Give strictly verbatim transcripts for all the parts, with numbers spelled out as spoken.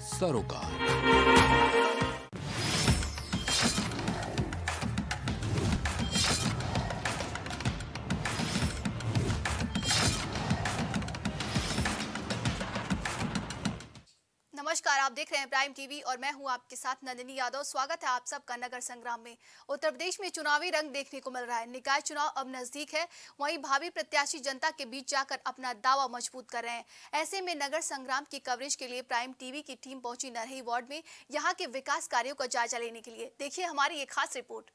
सरोकार। नमस्कार, आप देख रहे हैं प्राइम टीवी और मैं हूं आपके साथ नंदिनी यादव। स्वागत है आप सबका नगर संग्राम में। उत्तर प्रदेश में चुनावी रंग देखने को मिल रहा है। निकाय चुनाव अब नजदीक है, वहीं भावी प्रत्याशी जनता के बीच जाकर अपना दावा मजबूत कर रहे हैं। ऐसे में नगर संग्राम की कवरेज के लिए प्राइम टीवी की टीम पहुंची नरही वार्ड में, यहाँ के विकास कार्यों का जायजा लेने के लिए। देखिए हमारी ये खास रिपोर्ट।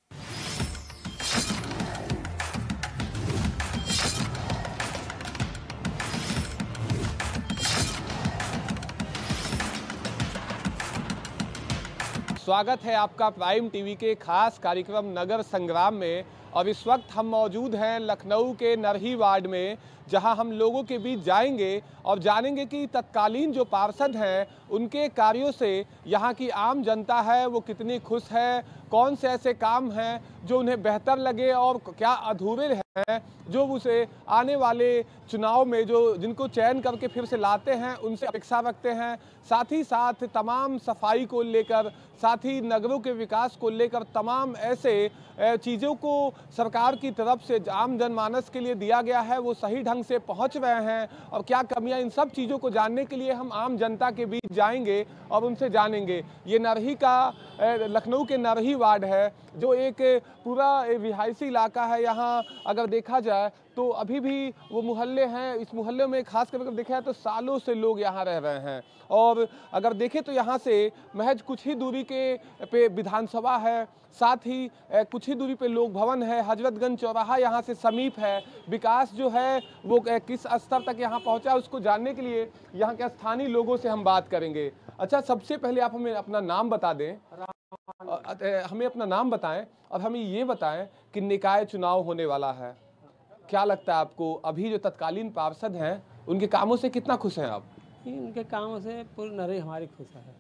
स्वागत है आपका प्राइम टीवी के खास कार्यक्रम नगर संग्राम में। और इस वक्त हम मौजूद हैं लखनऊ के नरही वार्ड में, जहां हम लोगों के बीच जाएंगे और जानेंगे कि तत्कालीन जो पार्षद हैं उनके कार्यों से यहां की आम जनता है वो कितनी खुश है, कौन से ऐसे काम हैं जो उन्हें बेहतर लगे और क्या अधूरे हैं जो उसे आने वाले चुनाव में जो जिनको चयन करके फिर से लाते हैं उनसे अपेक्षा रखते हैं। साथ ही साथ तमाम सफाई को लेकर, साथ ही नगरों के विकास को लेकर तमाम ऐसे चीज़ों को सरकार की तरफ से आम जनमानस के लिए दिया गया है वो सही ढंग से पहुंच रहे हैं और क्या कमियां, इन सब चीज़ों को जानने के लिए हम आम जनता के बीच जाएंगे और उनसे जानेंगे। ये नरही का, लखनऊ के नरही वार्ड है जो एक पूरा रिहायशी इलाका है। यहाँ अगर देखा जाए तो अभी भी वो मोहल्ले हैं, इस मोहल्ले में खास करके देखा जाए तो सालों से लोग यहाँ रह रहे हैं। और अगर देखें तो यहाँ से महज कुछ ही दूरी के पे विधानसभा है, साथ ही कुछ ही दूरी पे लोक भवन है, हजरतगंज चौराहा यहाँ से समीप है। विकास जो है वो किस स्तर तक यहाँ पहुँचा उसको जानने के लिए यहाँ के स्थानीय लोगों से हम बात करेंगे। अच्छा, सबसे पहले आप हमें अपना नाम बता दें, हमें अपना नाम बताएं और हमें ये बताएं कि निकाय चुनाव होने वाला है, क्या लगता है आपको अभी जो तत्कालीन पार्षद हैं उनके कामों से कितना खुश हैं आप? उनके कामों से पूरी नरही हमारी खुश है।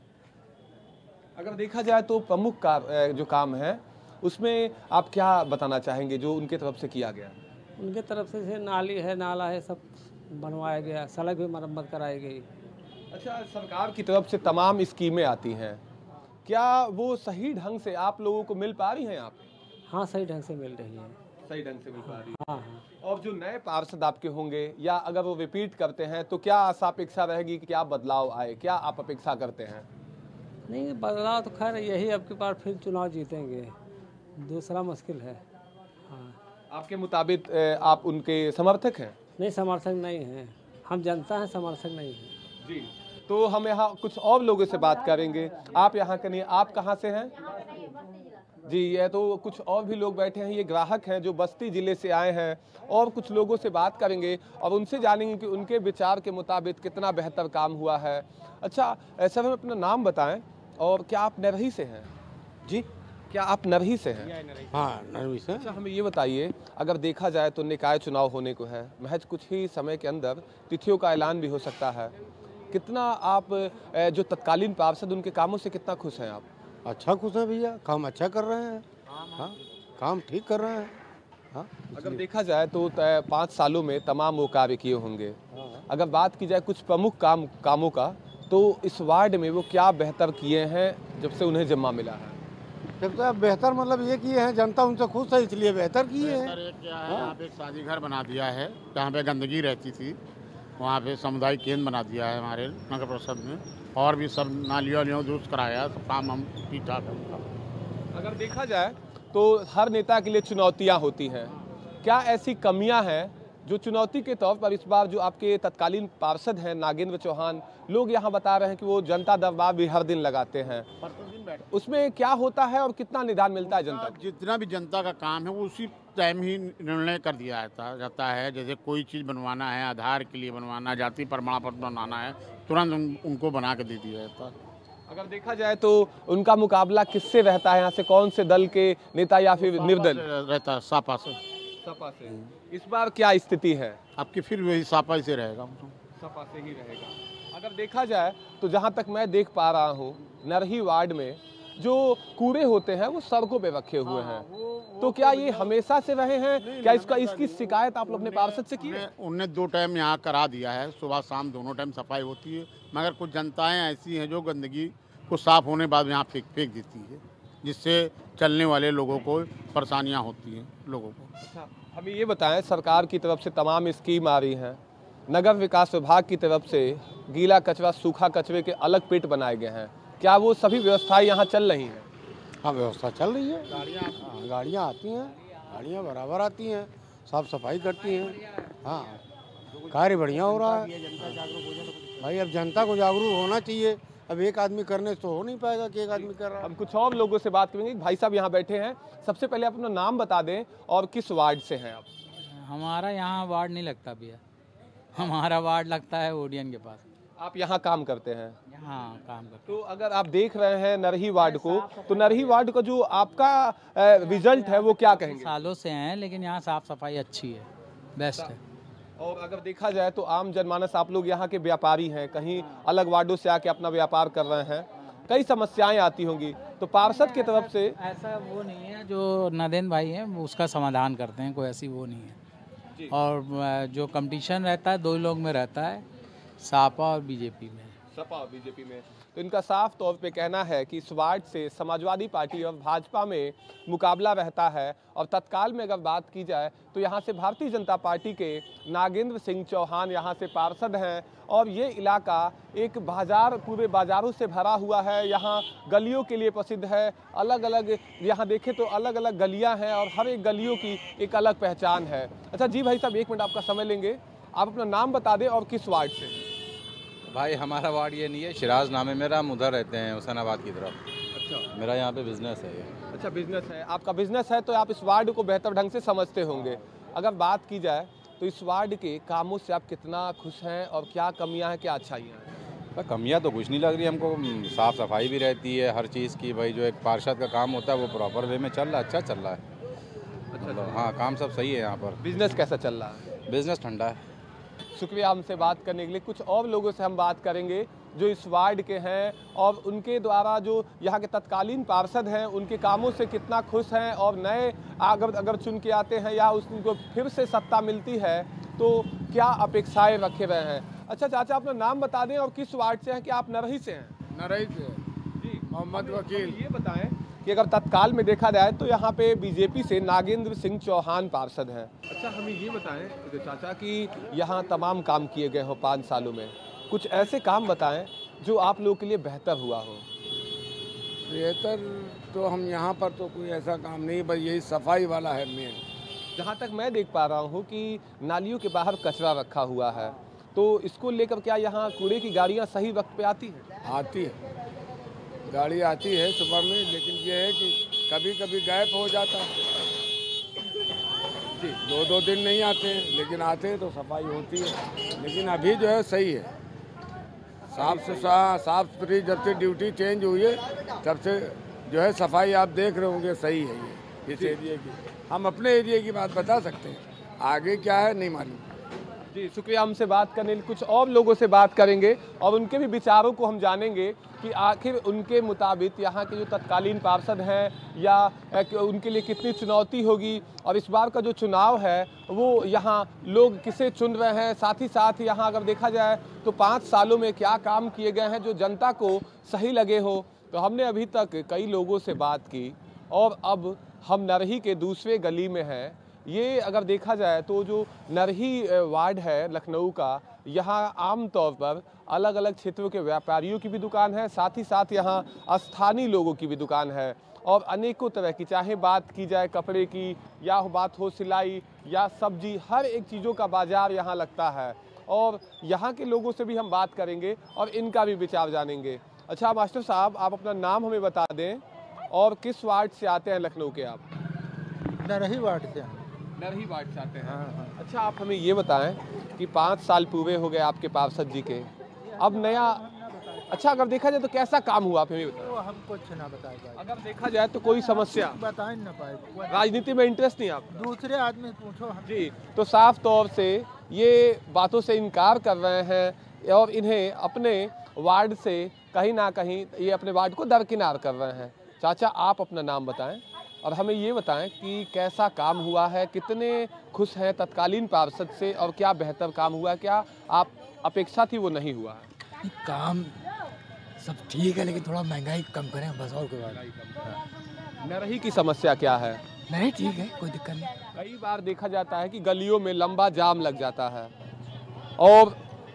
अगर देखा जाए तो प्रमुख कार जो काम है उसमें आप क्या बताना चाहेंगे जो उनके तरफ से किया गया? उनके तरफ से से नाली है, नाला है, सब बनवाया गया, सड़क भी मरम्मत कराई गई। अच्छा, सरकार की तरफ से तमाम स्कीमें आती हैं, क्या वो सही ढंग से आप लोगों को मिल पा रही हैं आप? हाँ, सही ढंग से मिल रही है। सही ढंग से मिल पा रही है। हाँ हाँ। और जो नए पार्षद आपके होंगे या अगर वो रिपीट करते हैं तो क्या आशा अपेक्षा रहेगी कि क्या बदलाव आए, क्या आप अपेक्षा करते हैं? नहीं, बदलाव तो खैर यही, अब की बार फिर चुनाव जीतेंगे, दूसरा मुश्किल है। हाँ। आपके मुताबिक आप उनके समर्थक हैं? नहीं, समर्थक नहीं हैं, हम जनता हैं, समर्थक नहीं हैं। जी, तो हम यहाँ कुछ और लोगों से बात करेंगे। आप यहाँ के नहीं, आप कहाँ से हैं? जी, ये तो कुछ और भी लोग बैठे हैं, ये ग्राहक हैं जो बस्ती ज़िले से आए हैं और कुछ लोगों से बात करेंगे और उनसे जानेंगे कि उनके विचार के मुताबिक कितना बेहतर काम हुआ है। अच्छा सर, हमें अपना नाम बताएं और क्या आप नरही से हैं? जी, क्या आप नरही से हैं? हाँ, नरही से। अच्छा, हमें ये बताइए, अगर देखा जाए तो निकाय चुनाव होने को है, महज कुछ ही समय के अंदर तिथियों का ऐलान भी हो सकता है, कितना आप जो तत्कालीन पार्षद उनके कामों से कितना खुश हैं आप? अच्छा खुश है भैया, काम अच्छा कर रहे हैं। हाँ, काम ठीक कर रहे हैं। हाँ, अगर देखा जाए तो पाँच सालों में तमाम वो कार्य किए होंगे। अगर बात की जाए कुछ प्रमुख काम कामों का तो इस वार्ड में वो क्या बेहतर किए हैं जब से उन्हें जिम्मा मिला है? जब तो बेहतर मतलब ये किए हैं, जनता उनसे खुश है इसलिए बेहतर किए हैं। क्या है, यहाँ पे एक शादी घर बना दिया है, जहाँ पे गंदगी रहती थी वहाँ पे सामुदायिक केंद्र बना दिया है हमारे नगर परिषद में, और भी सब नालियों वालियों दुरुस्त कराया, सब काम हम ठीक ठाक है। अगर देखा जाए तो हर नेता के लिए चुनौतियां होती हैं, क्या ऐसी कमियां हैं जो चुनौती के तौर पर इस बार जो आपके तत्कालीन पार्षद हैं नागेंद्र चौहान, लोग यहाँ बता रहे हैं कि वो जनता दरबार भी हर दिन लगाते हैं, उसमें क्या होता है और कितना निदान मिलता है जनता? जितना भी जनता का काम है वो उसी टाइम ही निर्णय कर दिया जाता है। जैसे कोई चीज़ बनवाना है, आधार के लिए बनवाना, जाति प्रमाण पत्र बनवाना है, तुरंत उन, उनको बना के दे दिया जाता है। अगर देखा जाए तो उनका मुकाबला किससे रहता है, यहाँ से कौन से दल के नेता या फिर निर्दल रहता है? सपा से। सपा से। इस बार क्या स्थिति है आपकी? फिर वही सपा से रहेगा, सपा से ही रहेगा। अगर देखा जाए तो जहाँ तक मैं देख पा रहा हूँ नरही वार्ड में जो कूड़े होते हैं वो सड़कों पे रखे हुए हैं। वो तो क्या ये हमेशा से रहे हैं? क्या इसका इसकी शिकायत आप लोग अपने पार्षद से की है? उनने दो टाइम यहाँ करा दिया है, सुबह शाम दोनों टाइम सफाई होती है, मगर कुछ जनताएं ऐसी हैं जो गंदगी को साफ होने के बाद यहाँ फेंक फेंक देती है, जिससे चलने वाले लोगों को परेशानियाँ होती हैं लोगों को। अच्छा, हमें ये बताएं, सरकार की तरफ से तमाम स्कीम आ रही हैं, नगर विकास विभाग की तरफ से गीला कचरा सूखा कचरे के अलग पिट बनाए गए हैं, क्या वो सभी व्यवस्थाएं यहाँ चल रही हैं? हाँ, व्यवस्था चल रही है, गाड़ियाँ गाड़ियाँ आती हैं, गाड़ियाँ बराबर आती हैं, साफ सफाई करती हैं। हाँ, कार्य बढ़िया हो रहा है भाई। अब जनता को जागरूक होना चाहिए, अब एक आदमी करने से तो हो नहीं पाएगा कि एक आदमी कर रहा है। हम कुछ और लोगों से बात करेंगे। भाई साहब यहाँ बैठे हैं, सबसे पहले आप अपना नाम बता दें और किस वार्ड से हैं आप? हमारा यहाँ वार्ड नहीं लगता भैया, हमारा वार्ड लगता है ओडियन के पास। आप यहाँ काम करते हैं? यहाँ काम करते तो अगर आप देख रहे हैं नरही वार्ड को, तो नरही वार्ड का जो आपका रिजल्ट है वो क्या कहेंगे? सालों से हैं, लेकिन यहाँ साफ सफाई अच्छी है, बेस्ट है। और अगर देखा जाए तो आम जनमानस, आप लोग यहाँ के व्यापारी हैं, कहीं अलग वार्डों से आके अपना व्यापार कर रहे हैं, कई समस्याएं आती होंगी, तो पार्षद की तरफ से ऐसा वो नहीं है, जो नदेन भाई हैं वो उसका समाधान करते हैं, कोई ऐसी वो नहीं है। और जो कंपटीशन रहता है दो लोग में रहता है, सपा और बीजेपी में। सपा और बीजेपी में, तो इनका साफ तौर पे कहना है कि इस वार्ड से समाजवादी पार्टी और भाजपा में मुकाबला रहता है। और तत्काल में अगर बात की जाए तो यहाँ से भारतीय जनता पार्टी के नागेंद्र सिंह चौहान यहाँ से पार्षद हैं। और ये इलाका एक बाजार, पूरे बाजारों से भरा हुआ है, यहाँ गलियों के लिए प्रसिद्ध है। अलग अलग यहाँ देखें तो अलग अलग गलियाँ हैं और हर एक गलियों की एक अलग पहचान है। अच्छा जी भाई साहब, एक मिनट आपका समय लेंगे, आप अपना नाम बता दें और किस वार्ड से? भाई हमारा वार्ड ये नहीं है, शिराज नाम है मेरा, हम उधर रहते हैं हुसैनाबाद की तरफ। अच्छा, मेरा यहाँ पे बिजनेस है ये। अच्छा, बिजनेस है आपका? बिजनेस है तो आप इस वार्ड को बेहतर ढंग से समझते होंगे। अगर बात की जाए तो इस वार्ड के कामों से आप कितना खुश हैं और क्या कमियां हैं, क्या अच्छाइयाँ हैं? कमियाँ तो कुछ नहीं लग रही हमको, साफ़ सफाई भी रहती है हर चीज़ की। भाई जो एक पार्षद का काम होता है वो प्रॉपर वे में चल रहा है, अच्छा चल रहा है। अच्छा, हाँ, काम सब सही है यहाँ पर। बिजनेस कैसा चल रहा है? बिजनेस ठंडा है। शुक्रिया हमसे बात करने के लिए। कुछ और लोगों से हम बात करेंगे जो इस वार्ड के हैं और उनके द्वारा जो यहाँ के तत्कालीन पार्षद हैं उनके कामों से कितना खुश हैं, और नए अगर अगर चुन के आते हैं या उनको फिर से सत्ता मिलती है तो क्या अपेक्षाएं रखे हुए हैं। अच्छा चाचा, अपना नाम बता दें और किस वार्ड से हैं? कि आप नरही से हैं? नरही से जी, मोहम्मद वकील। ये बताएं कि अगर तत्काल में देखा जाए तो यहाँ पे बीजेपी से नागेंद्र सिंह चौहान पार्षद हैं। अच्छा, हमें ये बताएं चाचा कि यहाँ तमाम काम किए गए हो पाँच सालों में, कुछ ऐसे काम बताएं जो आप लोगों के लिए बेहतर हुआ हो। बेहतर तो हम यहाँ पर तो कोई ऐसा काम नहीं, बस यही सफाई वाला है मेन। जहाँ तक मैं देख पा रहा हूँ कि नालियों के बाहर कचरा रखा हुआ है, तो इसको लेकर क्या यहाँ कूड़े की गाड़ियाँ सही वक्त पे आती हैं? आती है, गाड़ी आती है सुबह में, लेकिन ये है कि कभी कभी गायब हो जाता है जी, दो दो दिन नहीं आते हैं, लेकिन आते हैं तो सफाई होती है। लेकिन अभी जो है सही है, साफ सुथरा साफ सुथरी। जब से ड्यूटी चेंज हुई है तब से जो है सफाई आप देख रहे होंगे सही है ये इस एरिया की। हम अपने एरिया की बात बता सकते हैं, आगे क्या है नहीं मालूम। जी शुक्रिया हमसे बात करने के लिए। कुछ और लोगों से बात करेंगे और उनके भी विचारों को हम जानेंगे कि आखिर उनके मुताबिक यहाँ के जो तत्कालीन पार्षद हैं या उनके लिए कितनी चुनौती होगी, और इस बार का जो चुनाव है वो यहाँ लोग किसे चुन रहे हैं। साथ ही साथ यहाँ अगर देखा जाए तो पाँच सालों में क्या काम किए गए हैं जो जनता को सही लगे हो। तो हमने अभी तक कई लोगों से बात की और अब हम नरही के दूसरे गली में हैं। ये अगर देखा जाए तो जो नरही वार्ड है लखनऊ का, यहाँ आमतौर पर अलग अलग क्षेत्रों के व्यापारियों की भी दुकान है, साथ ही साथ यहाँ स्थानीय लोगों की भी दुकान है और अनेकों तरह की, चाहे बात की जाए कपड़े की या बात हो सिलाई या सब्जी, हर एक चीज़ों का बाजार यहाँ लगता है। और यहाँ के लोगों से भी हम बात करेंगे और इनका भी विचार जानेंगे। अच्छा मास्टर साहब, आप अपना नाम हमें बता दें और किस वार्ड से आते हैं लखनऊ के? आप नरही वार्ड से। नरही वार्ड से आते हैं। हाँ, हाँ। अच्छा, आप हमें ये बताएं कि पाँच साल पूरे हो गए आपके पार्षद जी के, अब नया, अच्छा अगर देखा जाए तो कैसा काम हुआ आप हमें बताएं। तो हम कुछ ना बताए पाए। अगर देखा जाए तो कोई समस्या बता ही ना पाए। राजनीति में इंटरेस्ट नहीं आप? दूसरे आदमी पूछो हम। जी, तो साफ तौर से ये बातों से इनकार कर रहे हैं और इन्हें अपने वार्ड से कहीं ना कहीं ये अपने वार्ड को दरकिनार कर रहे हैं। चाचा, आप अपना नाम बताएं और हमें ये बताएं कि कैसा काम हुआ है, कितने खुश हैं तत्कालीन पार्षद से और क्या बेहतर काम हुआ है, क्या आप अपेक्षा थी वो नहीं हुआ है? काम सब ठीक है लेकिन थोड़ा महंगाई कम करें बस, और कोई बात नहीं। नरही की समस्या क्या है? नहीं ठीक है, कोई दिक्कत नहीं। कई बार देखा जाता है कि गलियों में लंबा जाम लग जाता है और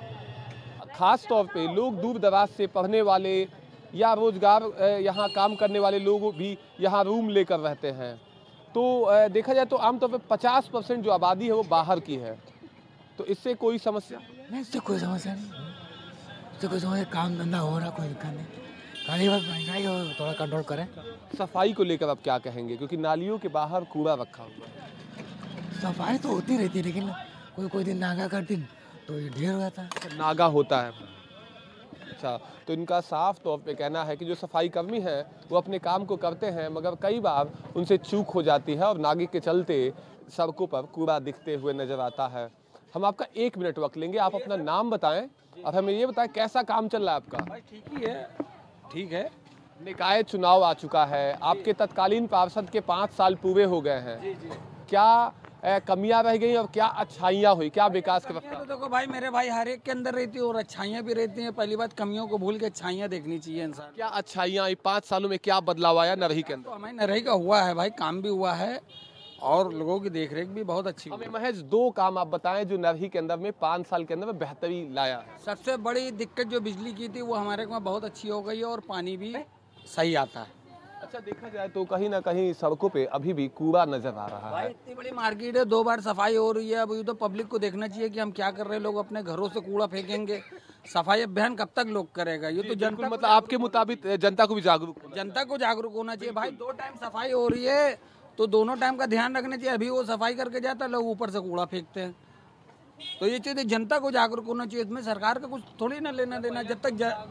ख़ास तौर पे लोग दूर दराज से पढ़ने वाले या रोज़गार यहाँ काम करने वाले लोग भी यहाँ रूम लेकर रहते हैं। तो देखा जाए तो आमतौर पे पचास परसेंट जो आबादी है वो बाहर की है। तो इससे कोई समस्या नहीं? इससे कोई समस्या नहीं, इससे कोई समस्या, काम धंधा हो रहा, कोई दिक्कत नहीं। खाली बस महंगाई हो थोड़ा कंट्रोल करें। सफाई को लेकर आप क्या कहेंगे, क्योंकि नालियों के बाहर कूड़ा रखा हुआ है? सफाई तो होती रहती है लेकिन कोई कोई दिन नागा कर दिन तो ये ढेर हो जाता है। नागा होता है। अच्छा, तो इनका साफ तौर पे कहना है कि जो सफाई कर्मी हैं वो अपने काम को करते हैं मगर कई बार उनसे चूक हो जाती है और नागे के चलते सड़कों पर कूड़ा दिखते हुए नजर आता है। हम आपका एक मिनट वक्त लेंगे, आप अपना नाम बताएं और हमें ये बताएं कैसा काम चल रहा है आपका? भाई ठीक ही है, ठीक है। निकाय चुनाव आ चुका है, आपके तत्कालीन पार्षद के पाँच साल पूरे हो गए हैं। जी जी। क्या कमियां रह गई और क्या अच्छाइयां हुई, क्या विकास के वक्त? तो देखो भाई मेरे भाई हर एक के अंदर रहती है और अच्छाइयाँ भी रहती हैं। पहली बात कमियों को भूल के अच्छाइयाँ देखनी चाहिए इंसान। क्या अच्छाइयां आई पाँच सालों में, क्या बदलाव आया नरही के अंदर? तो हमारी नरही का हुआ है भाई, काम भी हुआ है और लोगों की देखरेख भी बहुत अच्छी। हमें महज दो काम आप बताएं जो नरही के अंदर में पाँच साल के अंदर में बेहतरी लाया। सबसे बड़ी दिक्कत जो बिजली की थी वो हमारे को बहुत अच्छी हो गई है और पानी भी सही आता है। अच्छा, देखा जाए तो कहीं ना कहीं सड़कों पे अभी भी कूड़ा नजर आ रहा भाई है। इतनी बड़ी मार्केट है, दो बार सफाई हो रही है। अब ये तो पब्लिक को देखना चाहिए कि हम क्या कर रहे हैं। लोग अपने घरों से कूड़ा फेंकेंगे, सफाई अभियान कब तक लोग करेगा? ये तो जनता, मतलब आपके मुताबिक जनता को भी जागरूक जनता को जागरूक होना चाहिए। भाई दो टाइम सफाई हो रही है तो दोनों टाइम का ध्यान रखना चाहिए। अभी वो सफाई करके जाता है, लोग ऊपर से कूड़ा फेंकते हैं। तो ये चीज़ जनता को जागरूक होना चाहिए, इसमें सरकार का कुछ थोड़ी ना लेना देना। जब तक जा...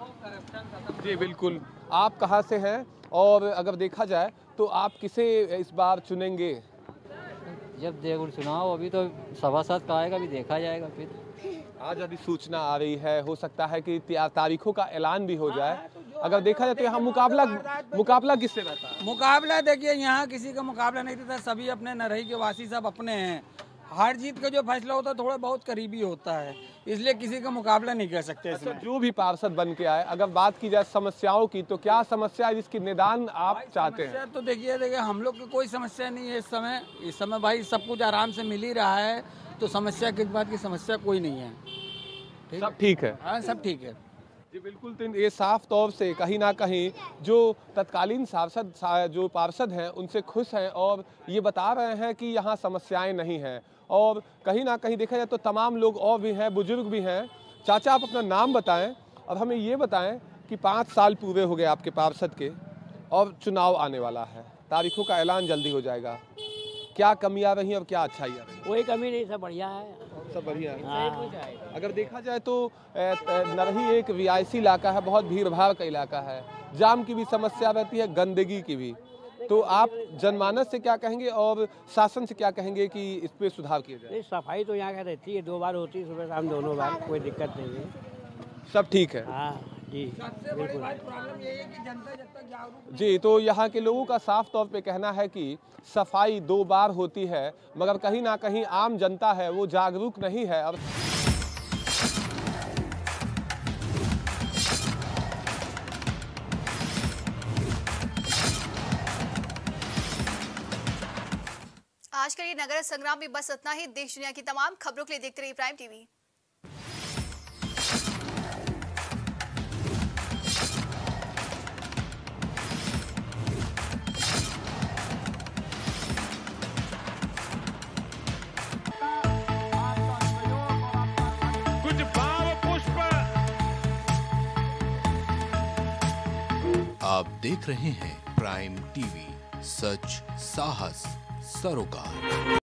जी बिल्कुल। आप कहाँ से हैं और अगर देखा जाए तो आप किसे इस बार चुनेंगे? जब देखो चुनाव अभी तो सभासद का आएगा, भी देखा जाएगा। फिर आज अभी सूचना आ रही है, हो सकता है कि तारीखों का ऐलान भी हो जाए। अगर देखा जाए तो यहाँ मुकाबला मुकाबला किससे रहता है? मुकाबला देखिए यहाँ किसी का मुकाबला नहीं रहता, सभी अपने नरही के वासी सब अपने हैं। हार जीत का जो फैसला होता है थोड़ा बहुत करीबी होता है, इसलिए किसी का मुकाबला नहीं कर सकते इसमें। अच्छा, जो भी पार्षद बन के आए, अगर बात की जाए समस्याओं की तो क्या समस्या है जिसकी निदान आप चाहते हैं? तो देखिए देखिए हम लोग की कोई समस्या नहीं है इस समय। इस समय भाई सब कुछ आराम से मिल ही रहा है, तो समस्या किस बात की समस्या कोई नहीं है। सब ठीक है? हाँ सब ठीक है जी बिल्कुल। तो ये साफ तौर से कहीं ना कहीं जो तत्कालीन सांसद जो पार्षद हैं उनसे खुश हैं और ये बता रहे हैं कि यहाँ समस्याएं नहीं हैं। और कहीं ना कहीं देखा जाए तो तमाम लोग और भी हैं, बुजुर्ग भी हैं। चाचा आप अपना नाम बताएं और हमें ये बताएं कि पाँच साल पूरे हो गए आपके पार्षद के और चुनाव आने वाला है, तारीखों का ऐलान जल्दी हो जाएगा। क्या कमियां रही और क्या अच्छाइयाँ रही? कोई कमी नहीं, सब बढ़िया है, सब बढ़िया है। हाँ। अगर देखा जाए तो नरही एक रिहायशी इलाका है, बहुत भीड़ भाड़ का इलाका है, जाम की भी समस्या रहती है, गंदगी की भी। तो आप जनमानस से क्या कहेंगे और शासन से क्या कहेंगे कि इस पे सुधार किया जाए? सफाई तो यहाँ का रहती है, दो बार होती है, सुबह शाम दोनों बार, कोई दिक्कत नहीं है, सब ठीक है। हाँ जी बिल्कुल। जी, तो यहाँ के लोगों का साफ तौर पे कहना है कि सफाई दो बार होती है मगर कहीं ना कहीं आम जनता है वो जागरूक नहीं है। अब आज के लिए नगर संग्राम में बस इतना ही। देश दुनिया की तमाम खबरों के लिए देखते रहिए प्राइम टीवी। कुछ भाव पुष्प। आप देख रहे हैं प्राइम टीवी, सच साहस सरोकार।